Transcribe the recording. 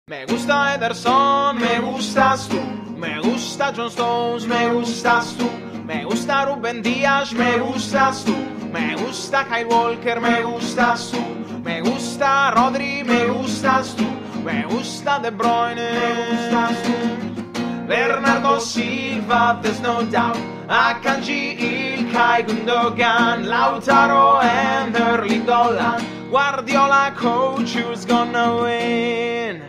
Me gusta Ederson, me gustas tú. Me gusta John Stones, me gustas tú. Me gusta Rubén Díaz, me gustas tú. Me gusta Kyle Walker, me gustas tú. Me gusta Rodri, me gustas tú. Me gusta De Bruyne, me gustas tú. Bernardo Silva, there's no doubt. Akanji, Ilkay, Gundogan, Lautaro and Erling Haaland. Guardiola, coach, who's gonna win?